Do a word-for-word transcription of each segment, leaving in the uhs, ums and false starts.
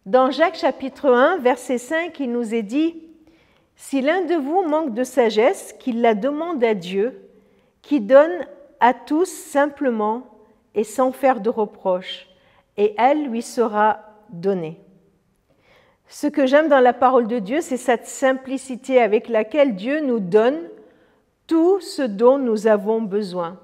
Dans Jacques chapitre un, verset cinq, il nous est dit « Si l'un de vous manque de sagesse, qu'il la demande à Dieu, qui donne à tous simplement et sans faire de reproche, et elle lui sera donnée. » Ce que j'aime dans la parole de Dieu, c'est cette simplicité avec laquelle Dieu nous donne tout ce dont nous avons besoin.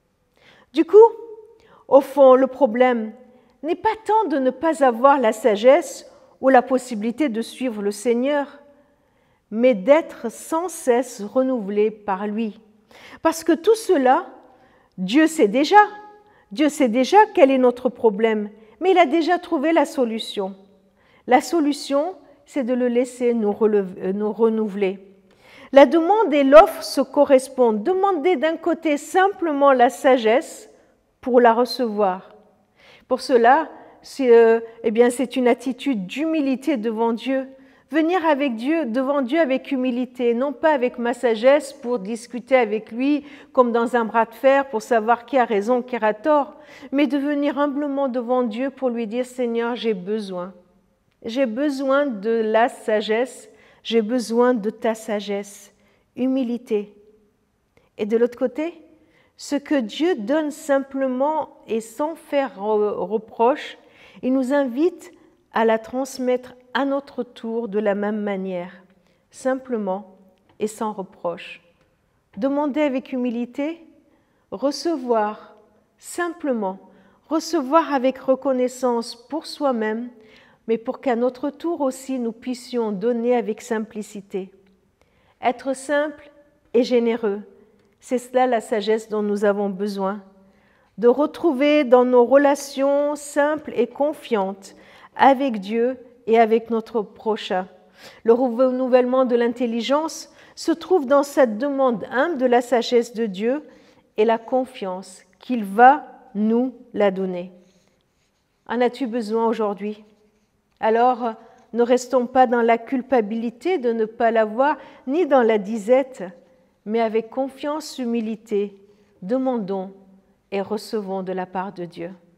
Du coup, au fond, le problème n'est pas tant de ne pas avoir la sagesse ou la possibilité de suivre le Seigneur, mais d'être sans cesse renouvelé par lui. Parce que tout cela, Dieu sait déjà. Dieu sait déjà quel est notre problème, mais il a déjà trouvé la solution. La solution, c'est de le laisser nous, relever, nous renouveler. La demande et l'offre se correspondent. Demandez d'un côté simplement la sagesse pour la recevoir. Pour cela, c'est, euh, eh bien, c'est une attitude d'humilité devant Dieu. Venir avec Dieu, devant Dieu avec humilité, non pas avec ma sagesse pour discuter avec lui comme dans un bras de fer pour savoir qui a raison, qui a tort, mais de venir humblement devant Dieu pour lui dire « Seigneur, j'ai besoin. J'ai besoin de la sagesse, j'ai besoin de ta sagesse. » Humilité. Et de l'autre côté, ce que Dieu donne simplement et sans faire reproche, il nous invite à la transmettre à notre tour de la même manière, simplement et sans reproche. Demander avec humilité, recevoir simplement, recevoir avec reconnaissance pour soi-même, mais pour qu'à notre tour aussi nous puissions donner avec simplicité. Être simple et généreux, c'est cela la sagesse dont nous avons besoin, de retrouver dans nos relations simples et confiantes avec Dieu et avec notre prochain. Le renouvellement de l'intelligence se trouve dans cette demande humble de la sagesse de Dieu et la confiance qu'il va nous la donner. En as-tu besoin aujourd'hui? Alors, ne restons pas dans la culpabilité de ne pas l'avoir, ni dans la disette, mais avec confiance, humilité, demandons et recevons de la part de Dieu.